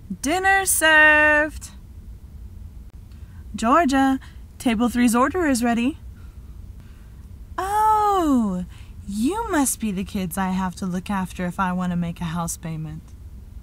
Dinner served! Georgia, table 3's order is ready. Oh, you must be the kids I have to look after if I want to make a house payment.